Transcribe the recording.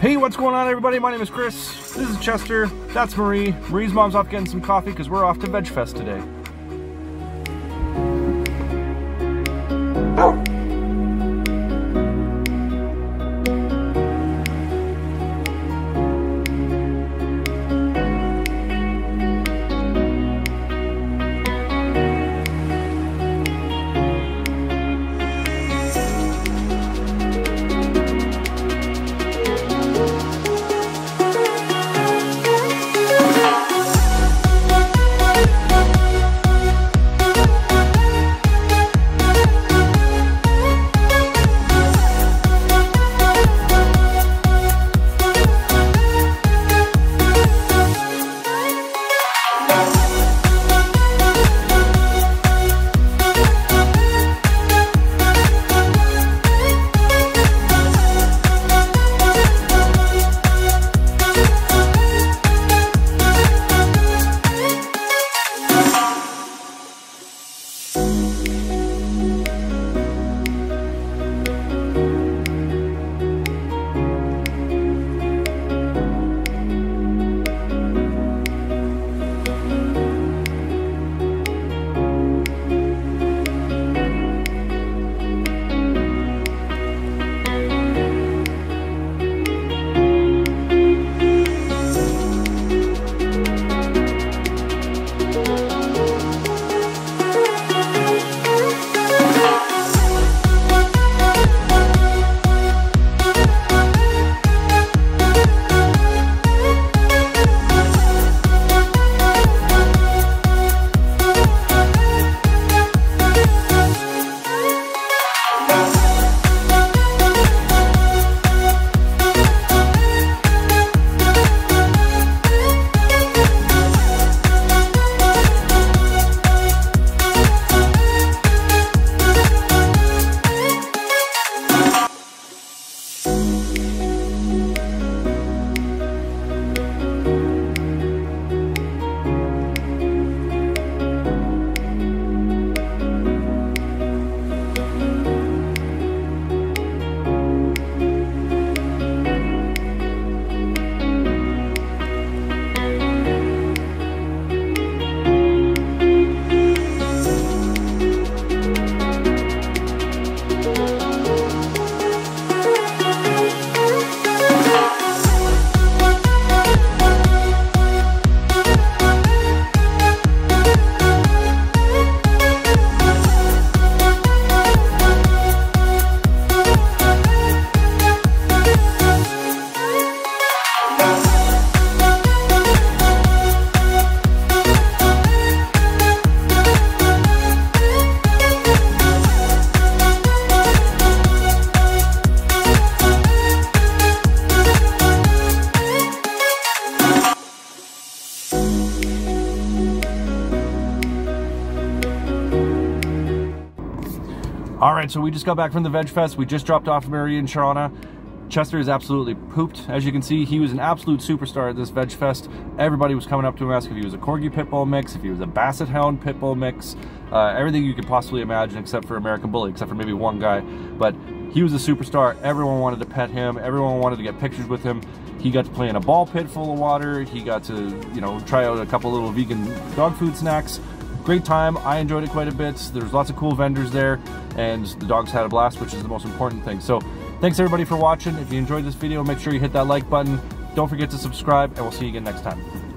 Hey, what's going on, everybody? My name is Chris. This is Chester. That's Marie. Marie's mom's off getting some coffee because we're off to VegFest today. Alright, so we just got back from the VegFest. We just dropped off Mary and Shauna. Chester is absolutely pooped. As you can see, he was an absolute superstar at this VegFest. Everybody was coming up to him asking if he was a Corgi Pitbull mix, if he was a Basset Hound Pitbull mix, everything you could possibly imagine except for American Bully, except for maybe one guy. But he was a superstar. Everyone wanted to pet him. Everyone wanted to get pictures with him. He got to play in a ball pit full of water. He got to, you know, try out a couple little vegan dog food snacks. Great time. I enjoyed it quite a bit. There's lots of cool vendors there, and the dogs had a blast, which is the most important thing. So thanks everybody for watching. If you enjoyed this video, make sure you hit that like button. Don't forget to subscribe, and we'll see you again next time.